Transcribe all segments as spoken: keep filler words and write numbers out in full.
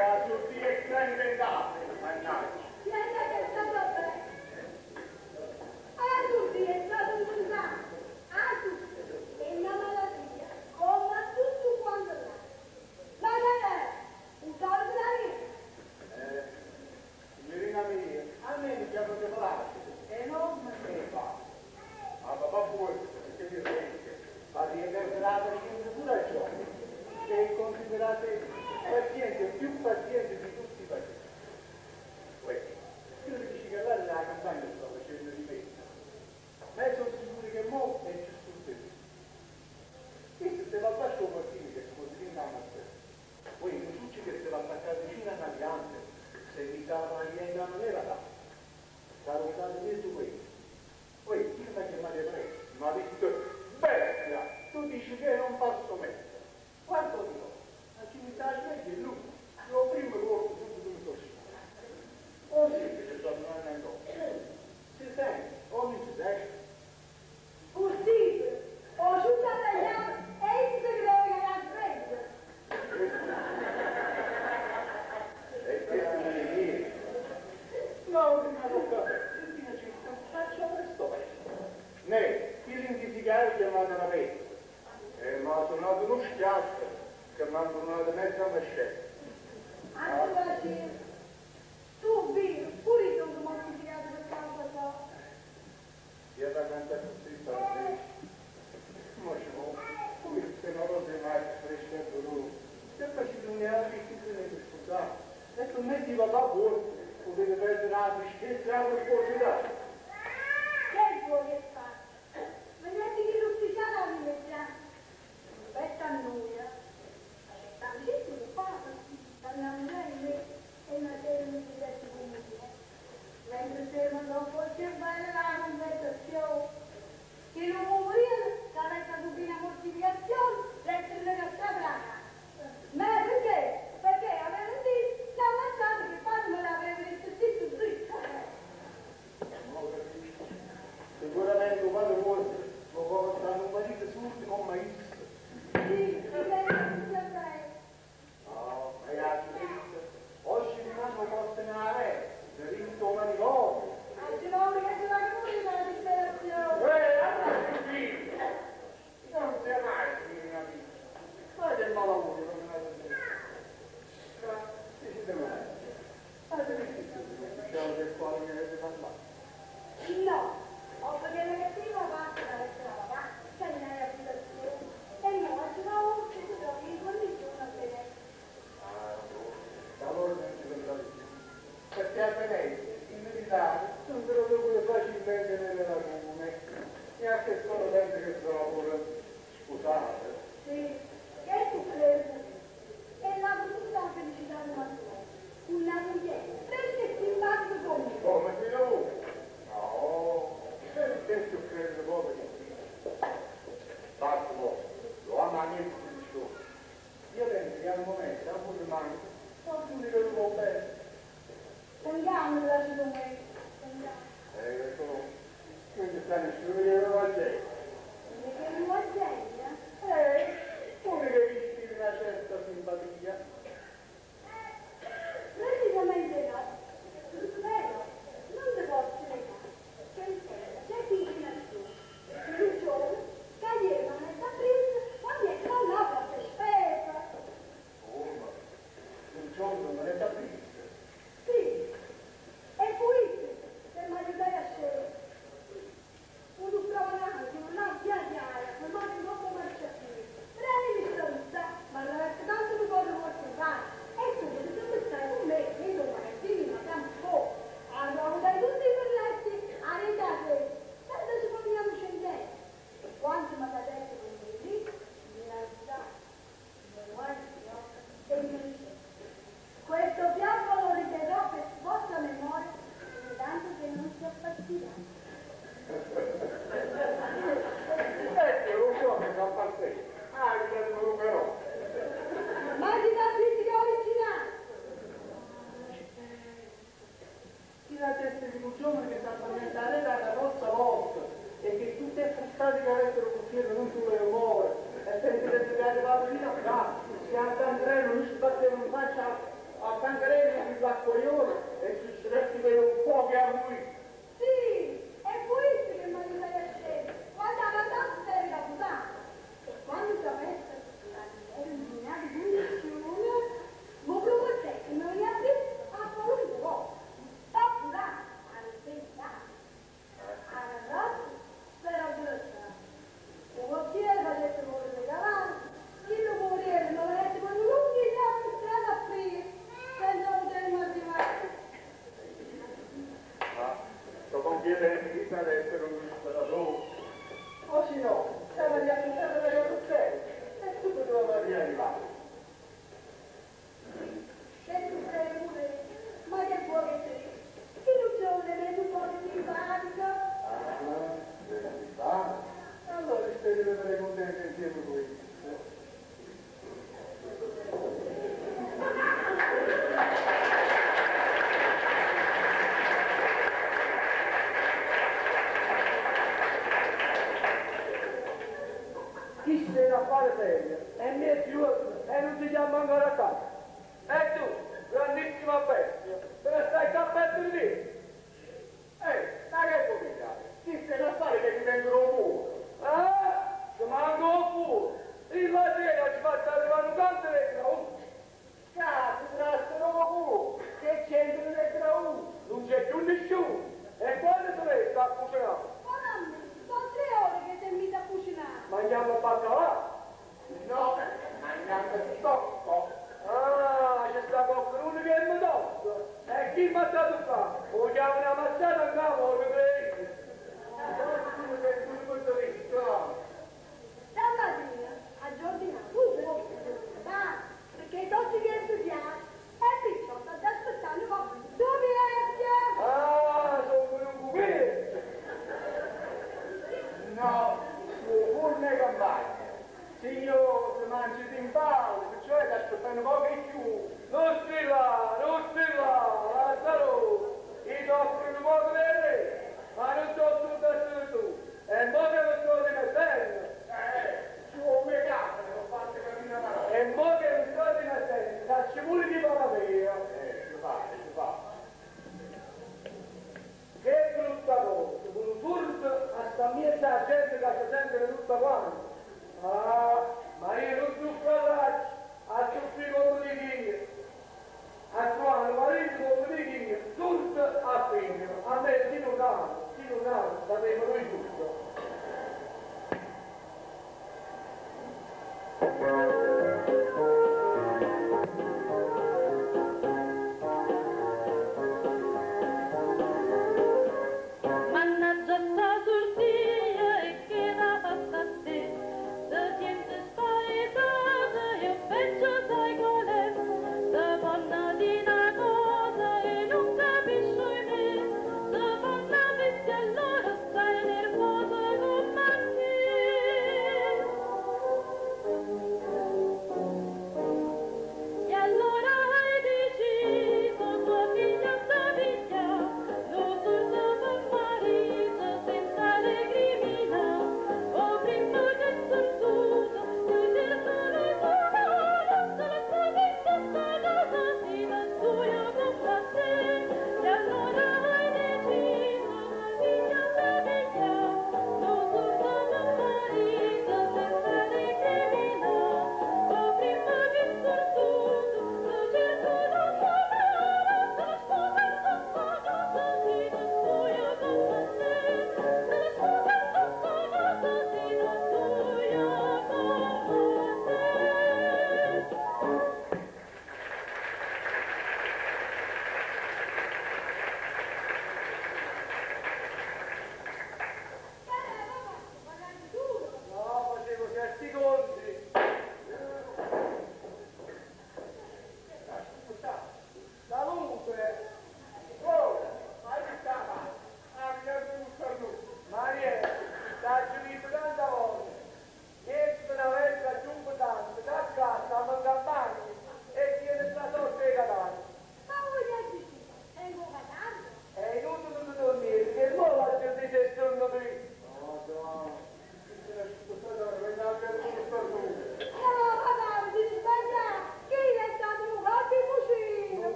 Da tutti e trenta date, mannaggia. Niente che sta bene. A tutti è stato un disastro. A tutti. È una malattia. Come a tutto quanto là. Ma non è. Un soldo da lì. Eh, signorina mia, a me mi chiamo di plastico. E non me ne fa. Ma papà vuoi, perché io sento, ma rientrata di pure a giorni. Che considerate paziente, più paziente di tutti i pazienti. Questo, io le dici che là nella campagna sto facendo di me. Ma io sono sicuro che mo è giusto te. Questo se va a fare suo partito che si può dire una mazzetta. Poi non succede che se va a attaccare vicino a una pianta, se mi stava niente non era là. Stavo stato detto questo. Poi io mi ha chiamato presto, mi ha detto, bestia, tu dici che non posso mettere. Guarda io, la civiltà sveglia è lui, io prima corpo tutto come così. Così che ci sono un anno dopo. Si sente, ogni si sente. Possibile. Ho giunto a tagliare e il segreto che la sveglia. E questa non è mia. No, prima non capito, prima ci faccio questo. Ne, chi l'indicare chiamato una pezza. E mi ha suonato uno schiaffo che mi ha suonato mezzo a mescetta. Allora sì. Tu, Vino, pure io sono mortificato per causa tua. Io da cantare tutti i soldi. Ma ci vuole. Come se non lo sei mai crescendo lui. Se facevi un altro che ti ne scusate. E tu metti papà buono. Potete perdere la tristezza e la curiosità. Che vuoi che faccia? Vedete che l'ufficiale la rimettiamo. Aspetta a noi, eh. Aspetta, sì, tu fa, dall'amore e una serie di diversi comuni, eh. Mentre se non può osservare la conversazione, che non può morire, sarà stata una mortificazione, l'essere cacciata la casa. Ma perché? Perché aveva detto, l'ha ammazzato che poi me l'aveva detto zitto zitto. Sicuramente quando vuoi lo può portare un marito subito con maestro. Sì, e lei non si saprai. No, ragazzi, oggi mi fanno posto nella rete, se vinto un manicomio. Oggi non mi che la comunità la disperazione. Uè, allora che figlio! Non sia mai, signorina mia. Fate il malavoro, non me la dite. Che siete mai? Fate il figlio, diciamo del quale mi avete parlato. No, ho perché negativa parte la lettera papà, c'è in aria situazione. E io oggi non ho che tu trovi in condizione a vedere. Ah, da loro non ci sono stati più. Perché a Venezia, in militare, non te lo devo facilmente nella comune. E anche solo gente che trova, scusate. Sì, che tu credi? È la tutta la felicità della tua. Una moglie, perché ti imbatti con me? Come ti lavori? No, perché tu credi che poveri? Basta poco, lo ama niente di più. Io penso che al momento, a cui rimane, non ti dico che va bene. Andiamo da me. Eh, ecco, quindi stai nessuno che lo va gente. Perché non ho gente? Eh, tu mi devi ispirare una certa simpatia. Praticamente no. Vero, non ti posso negare. C'è chi in assoluto. Un giorno, cagliere non è presa, ma mi è calato per spesa. Oh, ma un giorno non è da prima. Sì, e pulito, per mi aiutare a scegliere. Uno stravaganza, stancheremo di far coglione e ci stretti per un po' che a lui. Sì, è questo che mi aiuta a scendere. Quando la tanta è da puttana. E quando si è messa a illuminare di punizione, ma proprio c'è che non gli ha detto a qualunque volta. Sta puttana, alla stessa. Alla razza, spera brutta. Se vuol dire, va detto muore di cavallo. Chi lo può vedere, non lo mette con lunghi gli altri strada a aprire, senza potermi arrivare. Ma sto conchiedendo di essere un disperatore. O se no, stava di aspettare per le ruzzelle e tutto doveva riarrivare. E tu sei pure, ma che vuoi che sei? Chi non c'è un elemento un po' di simpatico? Ah, si fa. Allora stai di vedere contento insieme qui. Chi si deve fare serio? E mi è più e non ti chiama ancora a casa. E tu, grandissima bestia, te ne stai il cappello lì? Ehi, ma che cominciare? Chi se ne fare che ti vengono pure? Ah, ti manco pure. Il latino ci fa arrivare un canto e un cazzo, trastano pure. Che c'entra lettera U? Non c'è più nessuno. E quando te sta cucinando? Ma mamma, sono tre ore che sei mica a cucinare. Mangiamo il baccalà? No, mangiamo il stocco. Ah, c'è sta qualcuno che mi tocca. E chi mi ha dato qua? Vogliamo una mazzata in capo, lo credi? Tu sei tu questo visto. Stamattina, a giardina, tu vuoi dai, perché tutti che studiare, e picciotta ti aspettando qua, dove è? Ah, sono un cucchiere. No, pur ne campagna. Signor, se mangi in paolo, cioè ti aspettano poco in più. Non stai là, non stai là, Lazzaro. Ti offrono un poco di re, ma non so tutto da tu. E mo che non sto dimettendo. Eh, ci vuole me casa, non fate capire una parola. E mo che non sto dimettendo, facci pure di paravia. Eh, ci fa, ci fa. Che brutta cosa, con un furto a sta mezza gente che c'è sempre tutta quanta. Ah, ma io non sono parlato, a tutti come di chi, a quando marito come di chi, tutto a fine, a me si non dà, si non dà, sapevo noi tutto.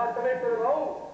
fatto mettere paura.